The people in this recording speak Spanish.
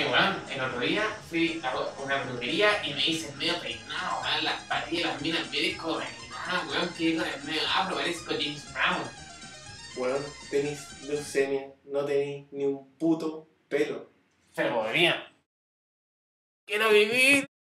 weón, el otro día fui a una peluquería y me hice medio peinado, weón, las patillas, las minas, me como peinado, weón, quedé con el medio afro, parezco James Brown. Weón, tenés leucemia, no tenés ni un puto